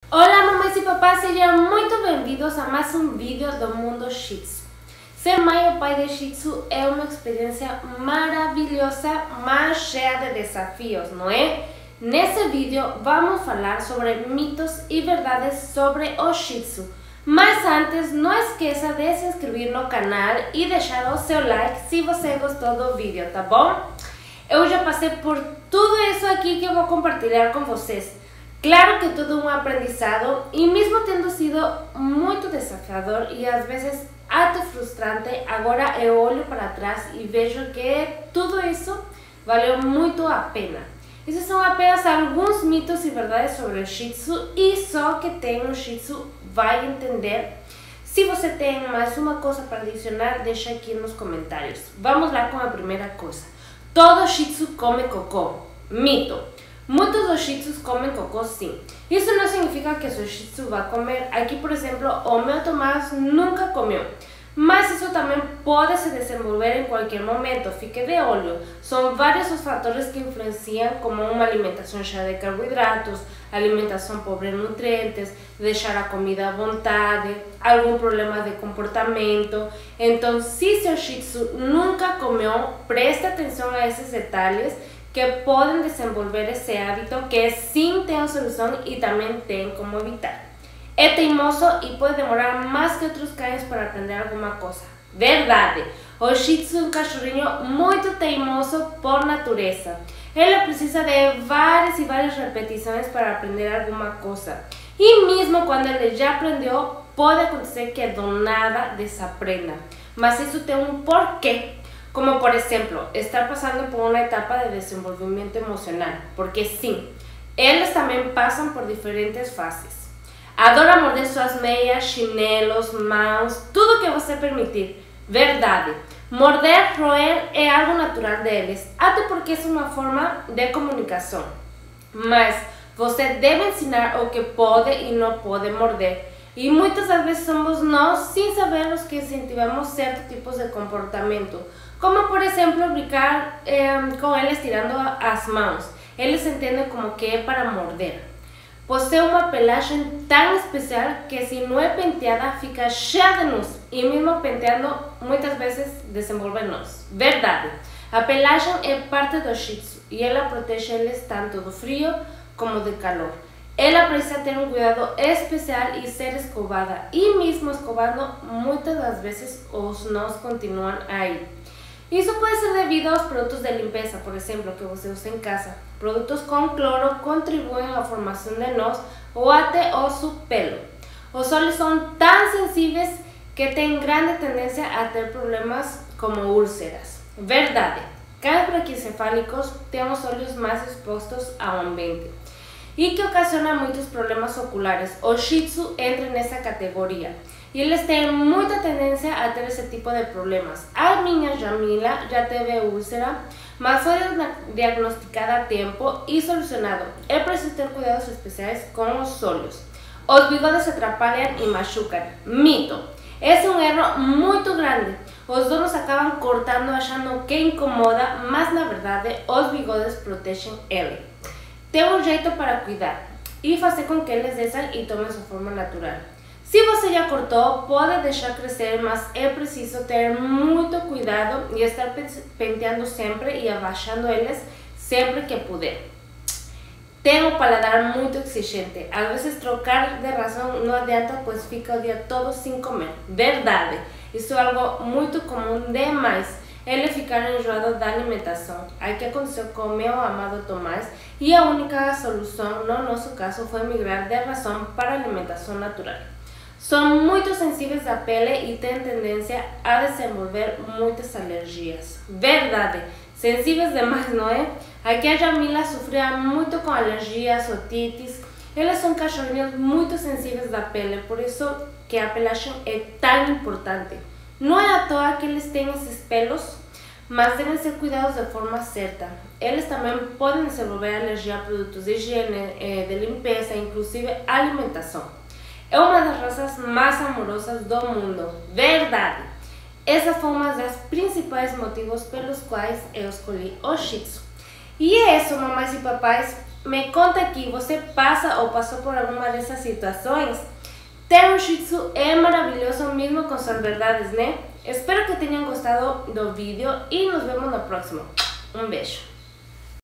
Olá mamães e papás, sejam muito bem-vindos a mais um vídeo do mundo Shih Tzu. Ser mãe ou pai de Shih Tzu é uma experiência maravilhosa, mas cheia de desafios, não é? Nesse vídeo vamos falar sobre mitos e verdades sobre o Shih Tzu. Mas antes, não esqueça de se inscrever no canal e deixar o seu like se você gostou do vídeo, tá bom? Eu já passei por tudo isso aqui que eu vou compartilhar com vocês. Claro que tudo um aprendizado e mesmo tendo sido muito desafiador e às vezes até frustrante, agora eu olho para trás e vejo que tudo isso valeu muito a pena. Esses são apenas alguns mitos e verdades sobre o Shih Tzu e só que tem um Shih Tzu vai entender. Se você tem mais uma coisa para adicionar, deixa aqui nos comentários. Vamos lá com a primeira coisa. Todo Shih Tzu come cocô. Mito. Muitos dos Shih Tzus comem cocô sim. Isso não significa que seu Shih Tzu vai comer. Aqui, por exemplo, o meu Tomás nunca comeu. Mas isso também pode se desenvolver em qualquer momento, fique de olho. São vários os fatores que influenciam, como uma alimentação cheia de carboidratos, alimentação pobre em nutrientes, deixar a comida à vontade, algum problema de comportamento. Então, se seu Shih Tzu nunca comeu, preste atenção a esses detalhes que podem desenvolver esse hábito que sim tem solução e também tem como evitar. É teimoso e pode demorar mais que outros cães para aprender alguma coisa. Verdade! O Shih Tzu é um cachorrinho muito teimoso por natureza. Ele precisa de várias e várias repetições para aprender alguma coisa. E mesmo quando ele já aprendeu, pode acontecer que do nada desaprenda. Mas isso tem um porquê. Como por exemplo, estar pasando por una etapa de desenvolvimento emocional, porque sim, eles também passam por diferentes fases. Adora morder suas meias, chinelos, mãos, tudo que você permitir. Verdade, morder, roer é algo natural deles, até porque é uma forma de comunicação. Mas você deve ensinar o que pode e não pode morder. E muitas das vezes somos nós, sem saber, os que incentivamos certos tipos de comportamento. Como, por exemplo, brincar com eles tirando as mãos. Eles entendem como que é para morder. Possui uma pelagem tão especial que se não é penteada, fica cheia de nós. E mesmo penteando, muitas vezes desenvolve nós. Verdade. A pelagem é parte do Shih Tzu e ela protege eles tanto do frio como do calor. Ela precisa ter um cuidado especial e ser escovada. E mesmo escovando, muitas das vezes os nós continuam aí. Isso pode ser devido aos produtos de limpeza, por exemplo, que você usa em casa. Produtos com cloro contribuem à formação de nós ou até o seu pelo. Os olhos são tão sensíveis que têm grande tendência a ter problemas como úlceras. Verdade, cães braquicefálicos têm os olhos mais expostos ao ambiente e que ocasiona muitos problemas oculares. O Shih Tzu entra nessa categoria. E eles têm muita tendência a ter esse tipo de problemas. A minha Jamila já teve úlcera, mas foi diagnosticada a tempo e solucionado. É preciso ter cuidados especiais com os olhos. Os bigodes se atrapalham e machucam. Mito. Esse é um erro muito grande. Os donos acabam cortando achando que incomoda, mas na verdade os bigodes protegem ele. Tem um jeito para cuidar e fazer com que eles desçam e tomem sua forma natural. Se você já cortou, pode deixar crescer, mas é preciso ter muito cuidado e estar penteando sempre e abaixando eles sempre que puder. Tem um paladar muito exigente. Às vezes trocar de ração não adianta, pois fica o dia todo sem comer. Verdade, isso é algo muito comum demais. Ele ficar enjoado da alimentação. Aqui aconteceu com o meu amado Tomás e a única solução, no nosso caso, foi migrar de ração para alimentação natural. São muito sensíveis à pele e têm tendência a desenvolver muitas alergias. Verdade, sensíveis demais, não é? Aqui a Jamila sofria muito com alergias, otites. Eles são cachorrinhos muito sensíveis da pele, por isso que a pelagem é tão importante. Não é à toa que eles têm esses pelos, mas devem ser cuidados de forma certa. Eles também podem desenvolver alergia a produtos de higiene, de limpeza, inclusive alimentação. É uma das raças mais amorosas do mundo. Verdade! Essa foi uma das principais motivos pelos quais eu escolhi o Shih Tzu. E é isso, mamães e papais. Me conta aqui, você passa ou passou por alguma dessas situações? Ter um Shih Tzu é maravilhoso mesmo com suas verdades, né? Espero que tenham gostado do vídeo e nos vemos no próximo. Um beijo!